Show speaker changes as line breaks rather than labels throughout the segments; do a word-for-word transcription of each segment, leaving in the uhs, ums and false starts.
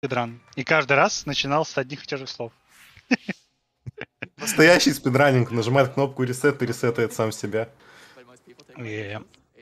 спидран. И каждый раз начинал с одних и тех же слов.
Настоящий спидранинг. Нажимает кнопку reset и ресетает сам себя.
Yeah.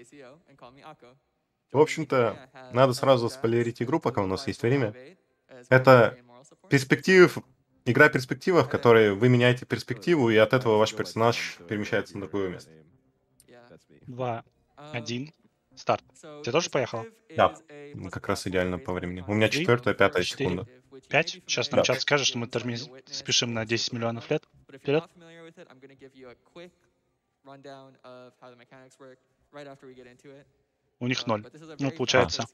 В общем-то, надо сразу спойлерить игру, пока у нас есть время. Это перспектив... игра перспектива, в которой вы меняете перспективу, и от этого ваш персонаж перемещается на другое место.
Два, один, старт. Ты тоже поехала?
Да, как раз идеально по времени. У меня
Три,
четвертая, пятая
четыре,
секунда.
пять. Сейчас нам
Да.
чат скажет, что мы тормез... спешим на десять миллионов лет. Вперед. У них ноль. Ну, получается.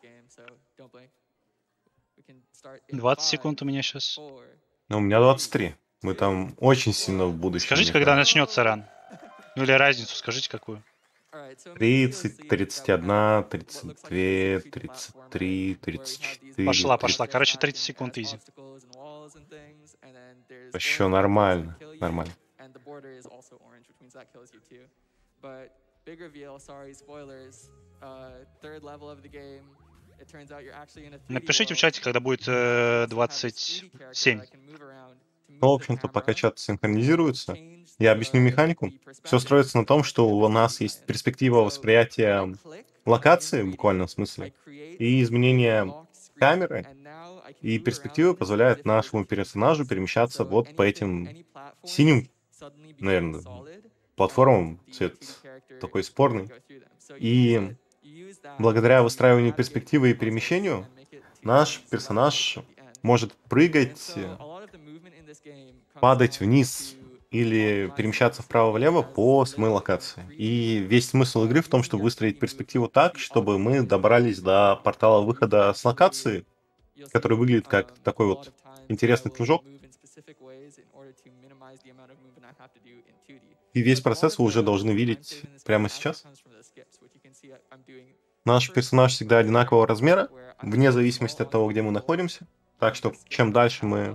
двадцать секунд у меня сейчас.
Но у меня двадцать три. Мы там очень сильно в будущем.
Скажите, когда начнется ран. Ну или разницу, скажите какую.
тридцать, тридцать один, тридцать два, тридцать три, тридцать четыре.
Пошла, пошла. Короче, тридцать секунд изи.
Еще нормально, нормально.
Напишите в чате, когда будет э, двадцать семь.
Ну, в общем-то, пока чат синхронизируется, я объясню механику. Все строится на том, что у нас есть перспектива восприятия локации, в буквальном смысле, и изменение камеры, и перспектива позволяет нашему персонажу перемещаться вот по этим синим, наверное, платформам, цвет такой спорный. И благодаря выстраиванию перспективы и перемещению, наш персонаж может прыгать, падать вниз или перемещаться вправо-влево по самой локации. И весь смысл игры в том, чтобы выстроить перспективу так, чтобы мы добрались до портала выхода с локации, который выглядит как такой вот интересный кружок. И весь процесс вы уже должны видеть прямо сейчас. Наш персонаж всегда одинакового размера, вне зависимости от того, где мы находимся. Так что чем дальше мы,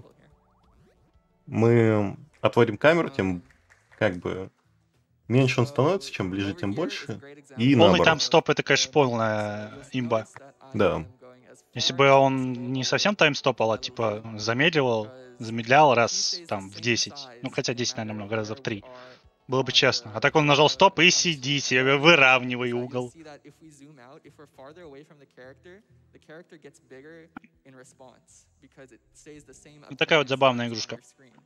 мы отводим камеру, тем как бы меньше он становится, чем ближе, тем больше. И
Полный
наоборот.
таймстоп — это, конечно, полная имба.
Да.
Если бы он не совсем таймстопал, а типа замедливал, замедлял раз там в десять, ну хотя десять, наверное, много, раза в три, было бы честно. А так он нажал стоп и сиди себе, выравнивай угол. Вот такая вот забавная игрушка.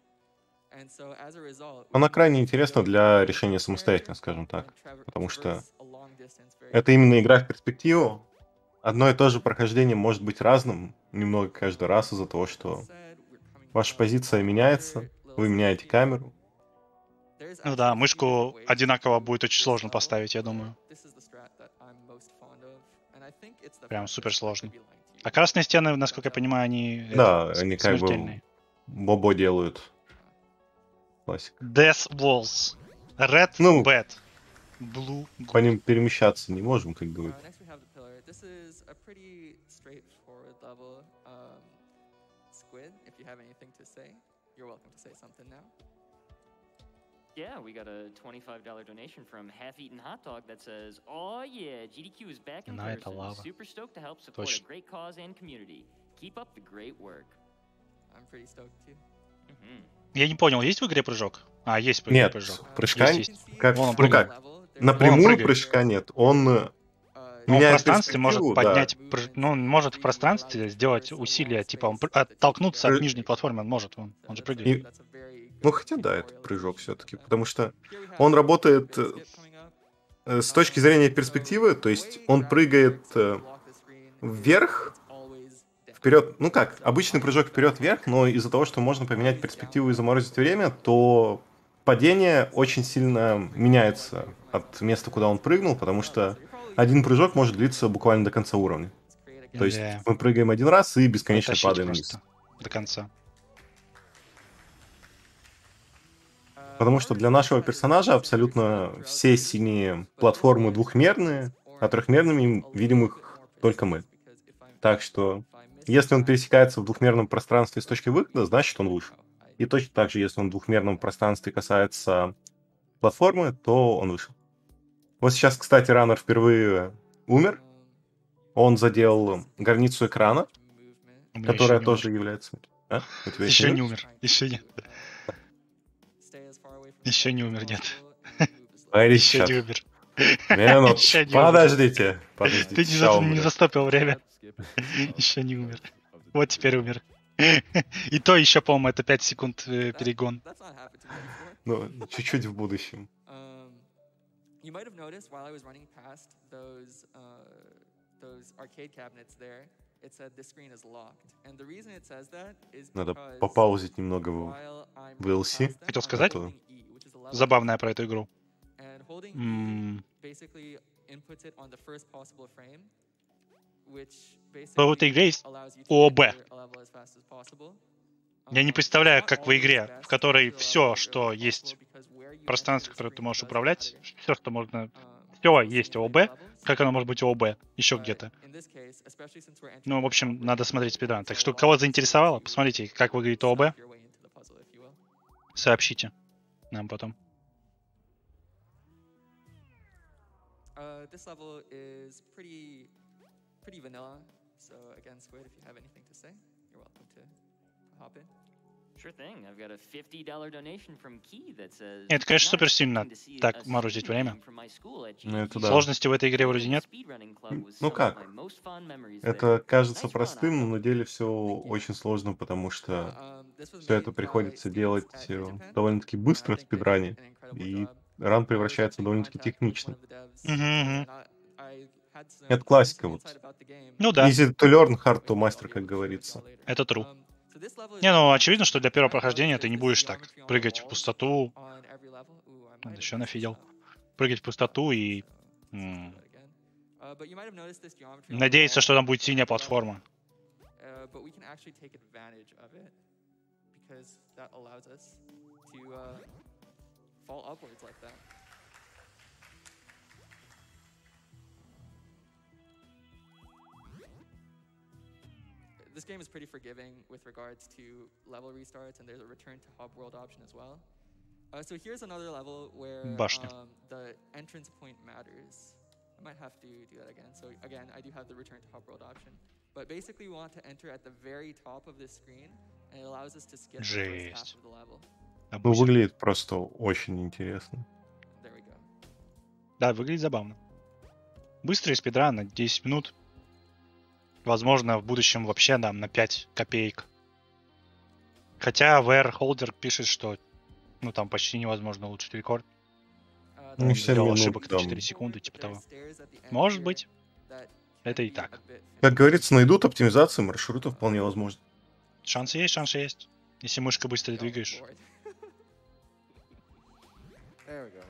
Она крайне интересна для решения самостоятельно, скажем так. Потому что это именно игра в перспективу. Одно и то же прохождение может быть разным немного каждый раз из-за того, что ваша позиция меняется, вы меняете камеру.
Ну да, мышку одинаково будет очень сложно поставить, я думаю. Прям супер сложно. А красные стены, насколько я понимаю, они,
Да,
это,
они как бы
смертельные.
бобо делают. Классика.
Death Walls. Red
Ну,
Bad. Blue
по
Good.
ним перемещаться не можем, как говорят.
Yeah, we got a twenty-five dollar donation from Half-Eaten Hot Dog that says, "Oh yeah, G D Q is back in
На это
person.
лава.
Super stoked to help support a
Точно.
great cause and community. Keep up the great work." I'm pretty stoked too. Mhm.
Я не понял, есть в игре прыжок? А, есть в игре
Нет,
прыжок.
прыжка
Есть, есть.
как,
Вон он
ну
прыгает.
как, напрямую
прыгает.
прыжка нет. Он
Но он в
меняет
пространстве может
перспективу, да.
поднять, прыж- ну, он может в пространстве сделать усилия, типа он пр- оттолкнуться от
Пры-
нижней платформы, он может, он, он же прыгает.
И- Ну, хотя да, это прыжок все-таки, потому что он работает э, с точки зрения перспективы, то есть он прыгает э, вверх, вперед, ну как, обычный прыжок вперед-вверх, но из-за того, что можно поменять перспективу и заморозить время, то падение очень сильно меняется от места, куда он прыгнул, потому что один прыжок может длиться буквально до конца уровня. То есть
Да.
мы прыгаем один раз и бесконечно
Дотащить
падаем вниз.
просто до конца.
Потому что для нашего персонажа абсолютно все синие платформы двухмерные, а трехмерными видим их только мы. Так что, если он пересекается в двухмерном пространстве с точки выхода, значит он выше. И точно так же, если он в двухмерном пространстве касается платформы, то он выше. Вот сейчас, кстати, раннер впервые умер. Он задел границу экрана.
У меня
которая
еще не
тоже
умер.
является... А? У тебя
Еще
еще
не
нет?
умер. Еще нет. Еще не умер, нет.
Погодите,
Еще не
чат.
умер.
Минут.
Еще не умер.
Подождите.
Ты
Подождите.
не,
Ща
за- не
умрет.
застопил время. Еще не умер. Вот теперь умер. И то еще, по-моему, это пять секунд э, перегон.
Ну, чуть-чуть в будущем.
You might have noticed while I was running past those uh, those arcade cabinets there, it said this screen is locked. And the reason it says that is
Надо
because
попаузить немного в
while I'm
в эл си.
running past them,
Хотел
I'm
сказать?
Это-
holding E, which is a level
Забавная про эту игру.
and holding E
М,
basically inputs it on the first possible frame, which
В этой
basically
игре есть
allows you to
ООБ.
enter a level as fast as possible.
Я не
Um,
представляю,
it's not
как в
always
игре,
best
в
to
которой
enter a
все,
level as
что
early as
есть,
possible because where you
пространство,
enter the
которое ты
screen
можешь
does
управлять,
matter.
все, что можно...
Um,
Все
so
есть
simulate
ООБ,
levels,
как оно может быть ООБ, еще
but
где-то.
in this case, especially since we're entering
Ну, в
the
общем,
operating
надо
system,
смотреть спидран. Так
it's
что,
a lot
кого
easier
заинтересовало,
to
посмотрите, как выглядит ООБ,
snuff your way into the puzzle, if you will.
сообщите нам потом.
Uh, this level is pretty, pretty vanilla. So again, Squid, if you have anything to say, you're welcome to hop in.
Sure thing. I've got a fifty dollar donation from Key that says.
Это, конечно,
"Not
супер сильно
expecting to see
так
a
морозить
stream
время.
game from my school at
Ну, это
G D Q.
да.
Сложности в этой игре
Playing
вроде
in the
нет.
speedrunning club was
Ну
some of
как?
my most fun memories
Это
there.
кажется
Nice run,
простым, но
Otto.
на деле все
Thank you.
очень сложно, потому что
Uh, um, this was
все это
made by
приходится
students
делать
at
э,
Digipen,
довольно-таки
and I
быстро в
think they did
спидране,
an incredible
и
job.
ран
I was
превращается
actually in
довольно-таки
contact with one
техничным.
of the devs,
Мгм, мгм.
and I, I had some
Это классика,
some
вот.
insight about the game.
Ну да,
Easy to learn, hard to
which I'll
master,
be
как
able to share with
говорится.
y'all later.
это true.
Um, so this level is
Не, ну,
really
очевидно, что для
easy.
первого
You might have noticed
прохождения ты
there's
не
this
будешь так
geometry on the
прыгать в
walls
пустоту.
on every level. Ooh, I might
Надо
have
еще
messed this
нафидел.
up.
Прыгать в пустоту и...
So, let's
м,
try that again. Uh, but you might have noticed this geometry on the
надеяться,
wall
что там будет синяя
on every level.
платформа.
Uh, but we can actually take advantage of it because that allows us to uh, fall upwards like that. This game is pretty forgiving with regards to level restarts, and there's a return to hub world option as well. Uh, so here's another level where
Башня.
um, the entrance point matters. I might have to do that again. So again, I do have the return to hub world option. But basically, we want to enter at the very top of this screen, and it allows us to skip the first half
Жесть.
of the level.
Ну,
Обузер.
выглядит просто очень интересно.
There we go.
Да, выглядит забавно. Быстрый спидран на десять минут. Возможно, в будущем вообще дам на пять копеек. Хотя ви ар Holder пишет, что ну там почти невозможно улучшить рекорд.
Uh,
Ну,
the
Он
семь
сделал
минут
ошибок на
там.
четыре секунды, типа
There are
того.
stairs at the end
Может
here
быть.
that
Это
can
и
be
так.
a bit
Как
finicky.
говорится, найдут оптимизации маршрута вполне возможно.
Шансы есть, шансы есть. Если мышкой быстро
Oh,
двигаешь.
Lord.
There we go.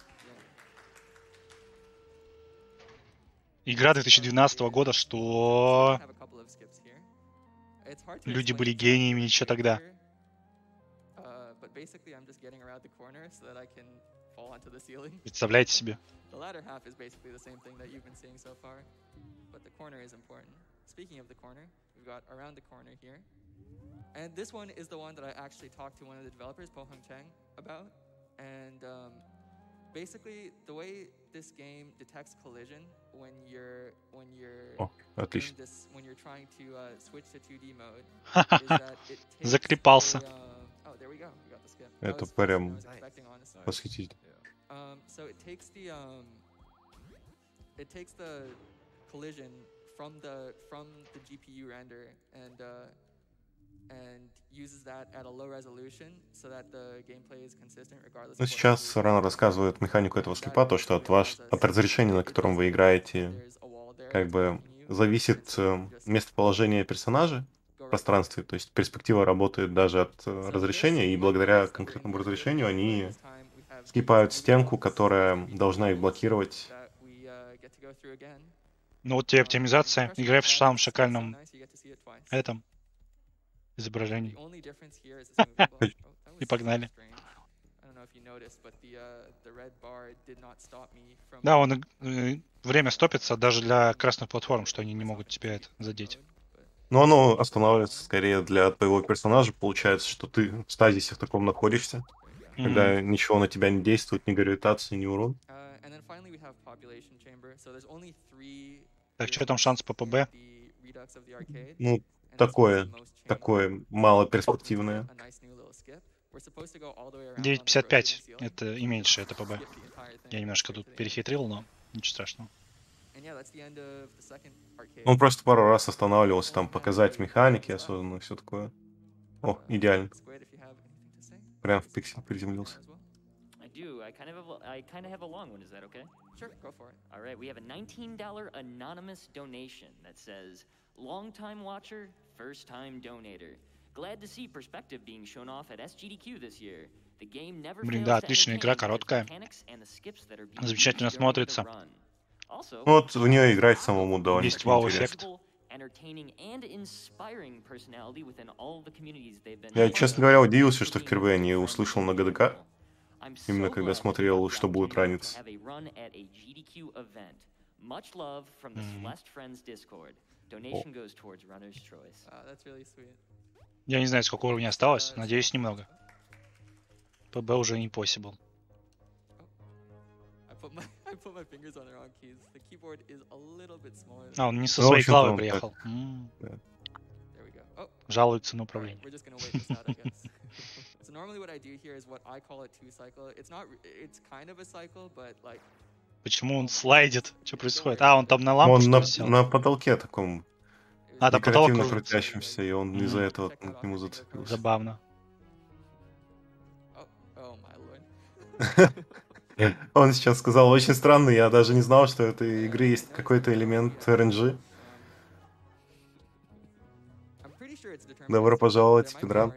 Игра две тысячи двенадцатого года, что...
Have a couple of skips here. It's hard to
Люди
explain
были
exactly
гениями
what
еще
skips
тогда.
here. Uh, but basically, I'm just getting around the corner so that I can fall onto the ceiling.
Представляете себе?
The latter half is basically the same thing that you've been seeing so far, but the corner is important. Speaking of the corner, we've got around the corner here. And this one is the one that I actually talked to one of the developers, Po Hung Chang, about. And um, basically, the way this game detects collision when you're when you're
О,
doing
отлично.
this when you're trying to uh, switch to two D mode is that it takes
Заклепался.
a, um, oh, there we go. We got the skip. That
Это
was faster than I
прям
was expecting, honestly.
восхитительно.
Um, so it takes the um, it takes the collision from the from the G P U render and uh, and uses that at a low resolution so that the gameplay is consistent regardless.
Ну,
of what
сейчас
resolution
Ран
it's at.
рассказывает механику этого
And
слепа,
that
то, что от,
basically
ваш,
allows
от
us-
разрешения, на
it
котором
doesn't
вы
matter if
играете,
there's a wall there
как
that's
бы
blocking you,
зависит
it's still
э,
just
местоположение персонажа
go
в
right
пространстве. То есть перспектива работает даже от э,
So this,
разрешения, и
you might
благодаря
notice that we're
конкретному
in this
разрешению
but
они
this time we have
скипают
these
стенку,
blocks
которая
that we
должна их
use
блокировать.
that we, uh, get to go through again.
Ну вот тебе
Um,
оптимизация.
pressure
Играй в
that
самом
is so
шакальном
nice, you get to see it twice.
этом
The
изображении.
only difference here is it's movable. Oh, that
И
was
погнали.
strange. I don't know if you noticed, but the uh, the red bar did not stop me from
Да, он э, время стопится даже для красных платформ, что они не могут тебя это задеть.
Но оно останавливается скорее для твоего персонажа. Получается, что ты в стазисе в таком находишься, когда
Мгм.
ничего на тебя не действует, ни гравитация, ни урон.
Uh, and then finally we have population chamber. So there's only three
Так, что там шанс по ПБ?
in the redux of the arcade.
Ну, такое, такое малоперспективное.
девять пятьдесят пять. Это и меньше, это ПБ. Я немножко тут перехитрил, но ничего страшного.
Он просто пару раз останавливался, там показать механики осознанно, все такое. О, идеально. Прям в пиксель приземлился.
I do. I kind of have a, I kind of have a long one. Is that okay?
Sure, go for it.
All right. We have a nineteen dollar anonymous donation that says, "Long-time watcher, first-time donator. Glad to see perspective being shown off at S G D Q this year. The game never
Блин,
fails
да,
to
отличная игра,
entertain with
короткая.
mechanics and the skips that are being
Замечательно
used during the
смотрится.
run. Also,
Ну вот в нее играть самому
Есть
довольно-таки
вау-эффект.
интересно.
entertaining and inspiring personality within all the communities they've been
Я,
a part
честно
of,
говоря, удивился, что
including
впервые не
friends
услышал
and
на ГДК.
people. I'm
Именно
so
когда
glad that we
смотрел,
got the
что будет
opportunity to
раниться.
have a run at a G D Q event. Much love from the
Мгм.
Celeste Friends Discord. Donation goes towards Runner's Choice.
Uh, that's really sweet.
Я не знаю, сколько уровней осталось. Надеюсь, немного. ПБ уже impossible.
I put my I put my fingers on the wrong keys. The keyboard is a little bit smaller.
А, он не со
Ну, в
своей
общем-то,
клавой
он
приехал. М,
There we go. Oh,
Жалуется на
all right,
управление.
we're just gonna wait this out, I guess. So normally what I do here is what I call a two cycle. It's not. re- It's kind of a cycle, but like.
Почему он слайдит? Что происходит? А, он там на лампу,
Он
что
на,
ли, сел?
на потолке таком
А, там потолок
декоративно
крутится.
крутящемся, и он из-за
Мгм.
этого к нему зацепился.
Забавно.
Oh, oh my lord.
Он сейчас сказал очень странно, я даже не знал, что у этой игры есть какой-то элемент эр эн джи.
I'm pretty sure it's determined.
Добро пожаловать в спидран.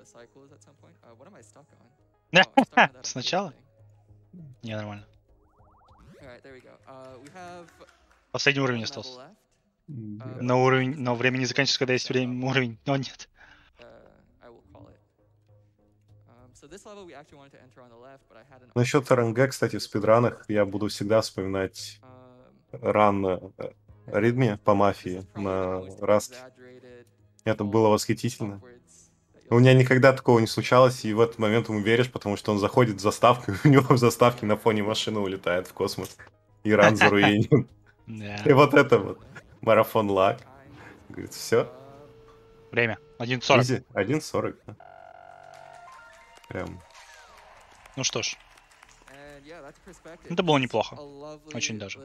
Сначала? Не, нормально.
Alright, there we go. Uh, we have
Последний уровень
one level
остался.
left.
Но уровень, но время не заканчивается, когда есть время, уровень. Но нет.
Uh, I will call it. Um, so this level we actually wanted to enter on the left, but I had an.
Насчет эр эн джи, кстати, в спидранах я буду всегда вспоминать
Um,
ран э, Ридми по мафии на Раске. Это было восхитительно. У меня никогда такого не случалось, и в этот момент ему веришь, потому что он заходит в заставку, и у него в заставке на фоне машина улетает в космос. И ран заруинен.
Да.
И вот это вот. Марафон лаг. Говорит, все.
Время. один сорок.
Изи. один сорок. Да. Прям.
Ну что ж.
Это
Это было неплохо. Очень даже.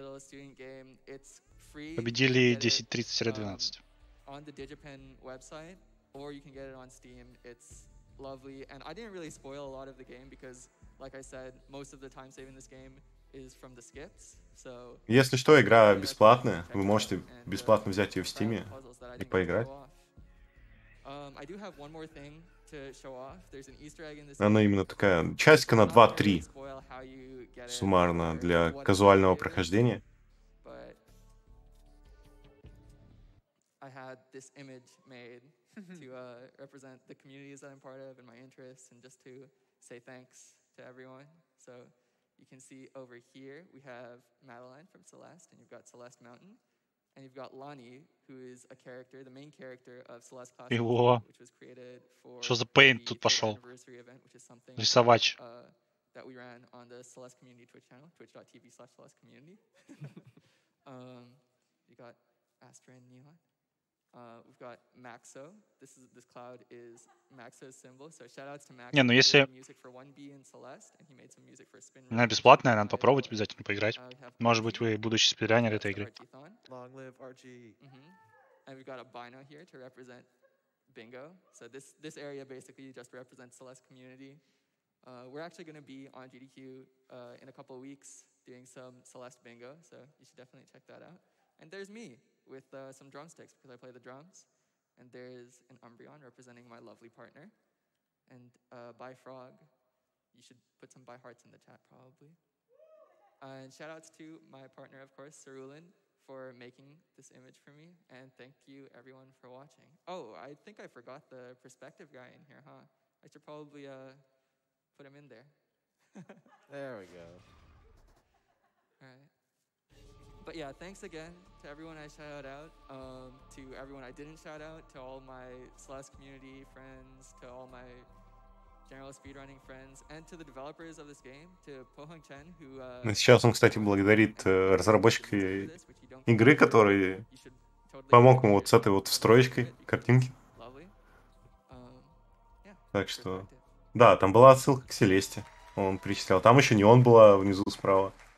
Победили десять тридцать двенадцать.
On the DigiPen website, or you can get it on Steam. It's lovely, and I didn't really spoil a lot of the game because, like I said, most of the time saving this game is from the skips. So.
Если что, игра бесплатная. Вы можете бесплатно взять ее в Steam и поиграть.
Um, I do have one more thing to show off. There's an Easter egg in this.
Она именно такая часика на два-три суммарно для казуального прохождения.
But I had this image made to uh, represent the communities that I'm part of and my interests, and just to say thanks to everyone. So you can see over here we have Madeline from Celeste, and you've got Celeste Mountain, and you've got Lonnie, who is a character, the main character of Celeste Classic,
Его.
which was created for
Что за paint
the
тут
third
пошел?
anniversary event, which is something
Рисовач.
uh, that we ran on the Celeste Community Twitch channel, twitch.tv slash Celeste Community. um, you got Astra and Neon. Uh, we've got Maxo. This is this cloud is Maxo's symbol. So shout outs to Maxo.
Не, ну
He
если
did music for one B in Celeste, and he made some music for Spin
она
Race.
бесплатная, надо
I,
попробовать
uh,
обязательно поиграть.
uh, we have
Может
R
быть,
G,
вы будущий спидранер
uh,
этой
the
игры.
R G-thon.
Long live R G.
Mhm. And we've got a Bino here to represent Bingo. So this this area basically just represents Celeste community. Uh, we're actually going to be on G D Q uh, in a couple of weeks doing some Celeste Bingo, so you should definitely check that out. And there's me with uh, some drumsticks because I play the drums. And there's an Umbreon representing my lovely partner. And uh, by Frog, you should put some by hearts in the chat probably. Uh, and shout outs to my partner, of course, Cerulin, for making this image for me. And thank you everyone for watching. Oh, I think I forgot the perspective guy in here, huh? I should probably uh, put him in there.
There we go.
All right. But yeah, thanks again to everyone I shouted out, um, to everyone I didn't shout out, to all my Celeste community friends, to all my general speedrunning friends, and to the developers of this game, to Pohang Chen, who... Uh,
Сейчас он, кстати, благодарит э, разработчика игры, которые помог ему вот с этой вот встроечкой картинки. Так что, да, там была отсылка к Селесте. Он перечислял. Там еще не он была внизу справа.